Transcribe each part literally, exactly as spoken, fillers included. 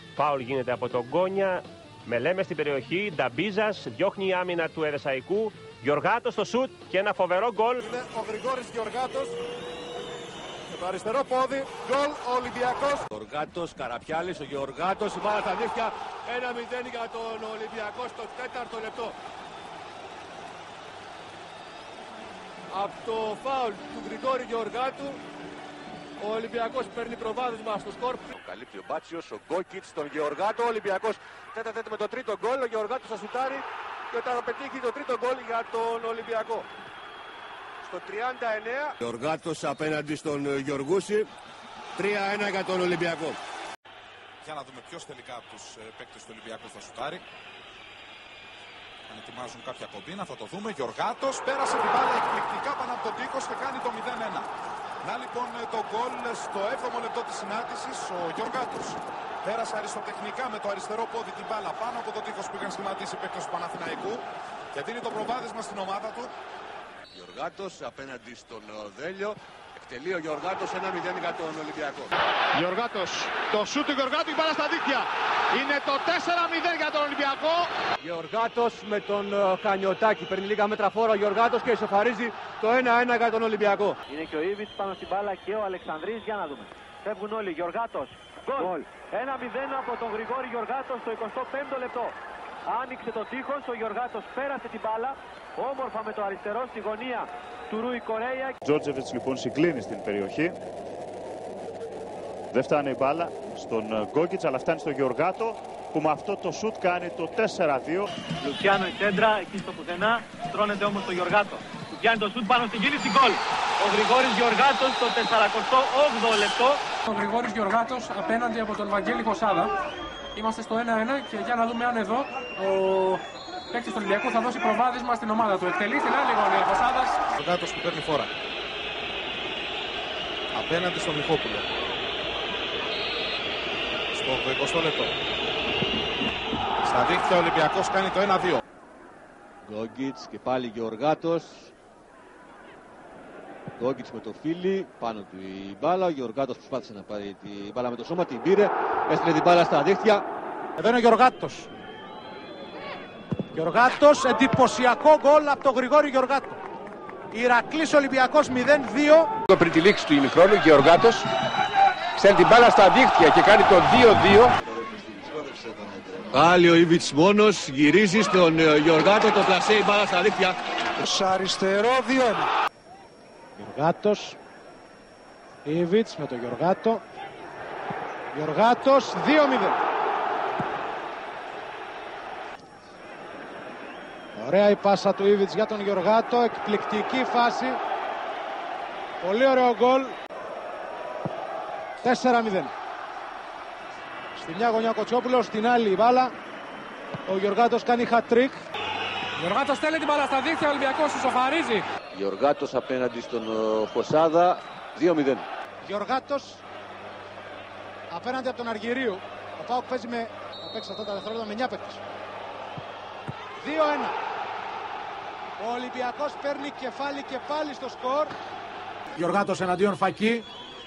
Φάουλ γίνεται από τον Γκόνια. Μελέμε στην περιοχή. Νταμπίζας διώχνει η άμυνα του Ερεσαϊκού. Γιωργάτος στο σουτ και ένα φοβερό γκολ. Είναι ο Γρηγόρης Γιωργάτος. Με το αριστερό πόδι. Γκολ ο Ολυμπιακός. Γιωργάτος, Καραπιάλης, ο Γιωργάτος. Η μπάλα στα δίχτυα. ένα μηδέν για τον Ολυμπιακό στο τέταρτο λεπτό. Από το φάουλ του Γρηγόρη Γιωργάτου, ο Ολυμπιακός παίρνει προβάδισμα στο σκορ. Καλύπτει ο Μπάτσιος, ο Γκόκιτς, τον Γεωργάτο. Ο Ολυμπιακός τέτα τέτα με το τρίτο γκολ. Ο Γεωργάτος θα σουτάρει και όταν θα πετύχει το τρίτο γκολ για τον Ολυμπιακό. Στο τριάντα εννέα. Γεωργάτος απέναντι στον Γιωργούση. τρία ένα για τον Ολυμπιακό. Για να δούμε ποιος τελικά από τους παίκτες του Ολυμπιακού θα σουτάρει. Αν ετοιμάζουν κάποια κομπίνα θα το δούμε. Γιωργάτος πέρασε την μπάλα εκπληκτικά πάνω από τον τείχος και κάνει το μηδέν ένα. Να λοιπόν το γκολ στο έβδομο λεπτό της συνάντησης. Ο Γιωργάτος πέρασε αριστοτεχνικά με το αριστερό πόδι την μπάλα πάνω από τον τείχος που είχαν σχηματίσει οι παίκτες του Παναθηναϊκού και δίνει το προβάδισμα στην ομάδα του. Γιωργάτος απέναντι στον Δέλιο. Εκτελεί ο Γιωργάτος ένα μηδέν για τον Ολυμπιακό. Γιωργάτος, το σούτ του Γιωργάτου, η μπάλα στα δίχτυα. Είναι το τέσσερα μηδέν για τον Ολυμπιακό. Γιωργάτος με τον Χανιωτάκη. Παίρνει λίγα μέτρα φόρα ο Γιωργάτος και ισοφαρίζει το ένα ένα για τον Ολυμπιακό. Είναι και ο Ήβιτς πάνω στην μπάλα και ο Αλεξανδρής. Για να δούμε. Φεύγουν όλοι. Γιωργάτος. Γκολ. ένα μηδέν από τον Γρηγόρη Γιωργάτο στο εικοστό πέμπτο λεπτό. Άνοιξε το τείχος, ο Γιωργάτος πέρασε την μπάλα. Όμορφα με το αριστερό στη γωνία του Ρούι Κορέια. Τζόρτζεβιτς λοιπόν συγκλίνει στην περιοχή. Δεν φτάνει η μπάλα στον Γκόκιτς, αλλά φτάνει στον Γιωργάτο που με αυτό το σουτ κάνει το τέσσερα δύο. Λουτσιάνο η σέντρα, εκεί στο πουθενά, στρώνεται όμως το Γιωργάτο. Του πιάνει το σουτ πάνω στην κίνηση, γκολ. Ο Γρηγόρης Γιωργάτος στο σαράντα όγδοο λεπτό. Ο Γρηγόρης Γιωργάτος απέναντι από τον Βαγγέλη Χωσάδα. Είμαστε στο ένα ένα και για να δούμε αν εδώ ο παίκτης του Ολυμπιακού θα δώσει προβάδισμα στην ομάδα του. Εκτελεί στην άλλη γωνία Χωσάδας. Ο Γιωργάτος που παίρνει φόρα. Απέναντι στον Μιχόπουλο. Στο εικοστό λεπτό. Στα δίχτυα ο Ολυμπιακός κάνει το ένα δύο. Γκόγκιτς και πάλι Γεωργάτος. Γκόγκιτς με το Φίλι, πάνω του η μπάλα. Ο Γεωργάτος προσπάθησε να πάρει την μπάλα με το σώμα, την πήρε. Έστειλε την μπάλα στα δίχτυα. Εδώ είναι ο Γιωργάτος. Γιωργάτος, εντυπωσιακό γκολ από τον Γρηγόρη Γιωργάτο. Ηρακλής Ολυμπιακός μηδέν δύο. Πριν τη λήξη του ημιχρόνου, Γεωργάτος στέλνει την μπάλα στα δίχτυα και κάνει το δύο δύο. Πάλι ο Ήβιτς μόνος, γυρίζει στον Γιωργάτο, το πλασέ η μπάλα στα δίχτυα. Σ' αριστερό δύο ένα. Γιωργάτος, Ήβιτς με τον Γιωργάτο. Γιωργάτος δύο μηδέν. Ωραία η πάσα του Ήβιτς για τον Γιωργάτο, εκπληκτική φάση. Πολύ ωραίο γκολ. τέσσερα μηδέν. Στη μια γωνιά Κοτσόπουλος, στην άλλη η μπάλα. Ο Γιωργάτος κάνει hat-trick. Γιωργάτος στέλνει την μπάλα στα δίχτυα, ο Ολυμπιακός ισοφαρίζει. Γιωργάτος απέναντι στον Χωσάδα, δύο μηδέν. Γιωργάτος απέναντι από τον Αργυρίου. Ο ΠΑΟΚ παίζει με, θα παίξει αυτά τα δευτερόλεπτα με εννιά παίκτες. δύο ένα. Ο Ολυμπιακός παίρνει κεφάλι και πάλι στο σκορ. Γιωργάτος εναντίον Φακή.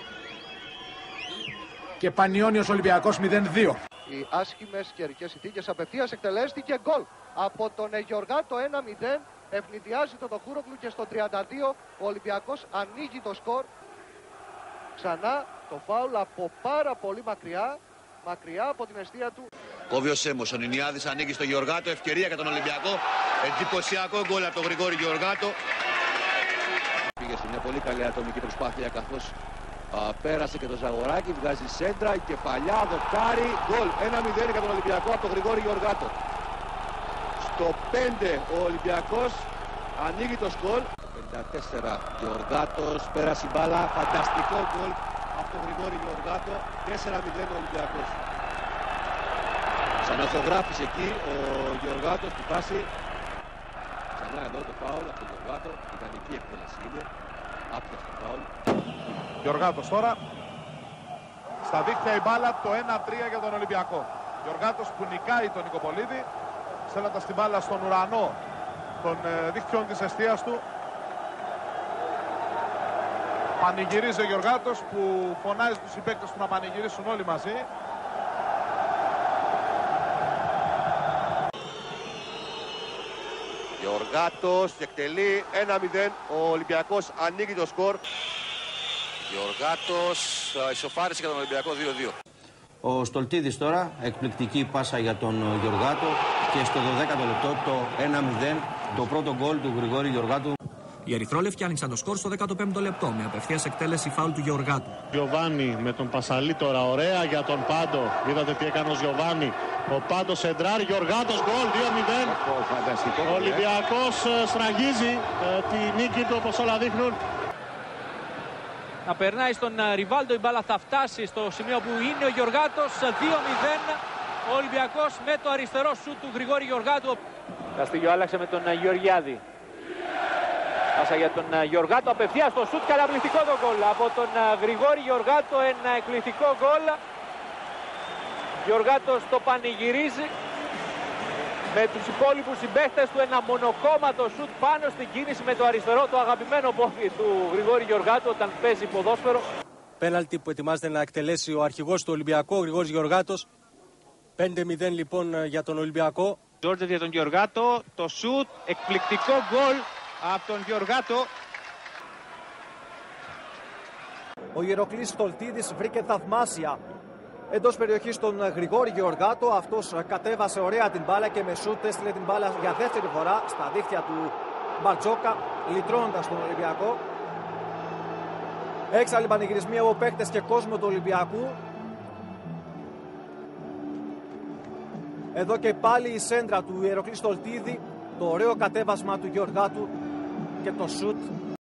Και Πανιώνιος Ολυμπιακός μηδέν δύο. Οι άσχημες καιρικές συνθήκες απευθείας εκτελέστηκε γκολ από τον Γιωργάτο ένα μηδέν. Ευνηδιάζει τον Τοχούρογλου και στο τριάντα δύο ο Ολυμπιακός ανοίγει το σκορ. Ξανά το φάουλ από πάρα πολύ μακριά, μακριά από την αιστεία του. Κόβει ο Σέμος, ο Νινιάδης ανοίγει στο Γιωργάτο, ευκαιρία για τον Ολυμπιακό. Εντυπωσιακό γκολ από τον Γρηγόρη Γιωργάτο. Πήγε σε μια πολύ καλή ατομική προσπάθεια καθώς α, πέρασε και το Ζαγοράκι, βγάζει σέντρα και παλιά δοκτάρι. Γκολ ένα μηδέν για τον Ολυμπιακό από τον Γρηγόρη Γιωργάτο. Στο πέντε ο Ολυμπιακός ανοίγει το σκορ. πενήντα τέσσερα Γιωργάτος, πέρασε η μπάλα, φανταστικό γκολ από τον Γρηγόρη Γιωργάτο. τέσσερα μηδέν ο Ολυμπιακός. Ξαναθογράφησε εκεί ο Γιωργάτος στη φάση. Ξανά εδώ το φάουλ από τον Γιωργάτο. Ιδανική εκτέλεση είναι. Άπλος το φάουλ. Γιωργάτος τώρα. Στα δίχτυα η μπάλα, το ένα τρία για τον Ολυμπιακό. Γιωργάτος που νικάει τον Νικοπολίδη, στέλνοντας την μπάλα στον ουρανό των ε, δίχτυων της εστίας του. Πανηγυρίζει ο Γιωργάτος που φωνάζει τους συμπαίκτες του να πανηγυρίσουν όλοι μαζί. Γιωργάτος εκτελεί ένα μηδέν. Ο Ολυμπιακός ανοίγει το σκορ. Γιωργάτος ισοφάρισε για τον Ολυμπιακό δύο δύο. Ο Στολτίδης τώρα, εκπληκτική πάσα για τον Γιωργάτο και στο δωδέκατο λεπτό το ένα μηδέν, το πρώτο γκολ του Γρηγόρη Γιωργάτου. Οι Ερυθρόλευκοι άνοιξαν το σκορ στο δέκατο πέμπτο λεπτό με απευθείας εκτέλεση φάουλ του Γιωργάτου. Γιωβάνι με τον Πασαλή τώρα, ωραία για τον Πάντο. Είδατε τι έκανε ο Γιωβάνι. Ο Πάντο σεντράρει, Γιωργάτος γκολ δύο μηδέν. Ο Ολυμπιακός σφραγίζει ε, τη νίκη του όπως όλα δείχνουν. Να περνάει στον Ριβάλντο, η μπάλα θα φτάσει στο σημείο που είναι ο Γιωργάτος. δύο μηδέν ο Ολυμπιακός με το αριστερό σουτ του Γρηγόρη Γιωργάτου. Καστίγιο άλλαξε με τον Γεωργιάδη. Πάσα για τον Γιωργάτο, απευθείας στο σουτ, καταπληκτικό το γκολ από τον Γρηγόρη Γιωργάτο, ένα εκπληκτικό γκολ. Γιωργάτος το πανηγυρίζει με τους υπόλοιπους συμπαίχτες του, ένα μονοκόμματο σουτ πάνω στην κίνηση με το αριστερό, το αγαπημένο πόδι του Γρηγόρη Γιωργάτου όταν παίζει ποδόσφαιρο. Πέναλτι που ετοιμάζεται να εκτελέσει ο αρχηγός του Ολυμπιακού, ο Γρηγόρης Γιωργάτος. πέντε μηδέν λοιπόν για τον Ολυμπιακό. Τζόρτζετ για τον Γιωργάτο, το σουτ, εκπληκτικό γκολ από τον Γιωργάτο. Ο Ηρακλής Στολτίδης βρήκε θαυμάσια εντός περιοχής τον Γρηγόρη Γιωργάτο. Αυτός κατέβασε ωραία την μπάλα και με σούτ έστειλε την μπάλα για δεύτερη φορά στα δίχτυα του Μπαρτζόκα, λυτρώνοντας τον Ολυμπιακό. Έξαλλοι πανηγυρισμοί από παίκτες και κόσμο του Ολυμπιακού. Εδώ και πάλι η σέντρα του Ηρακλή Στολτίδη, το ωραίο κατέβασμα του Γιωργάτου και το σούτ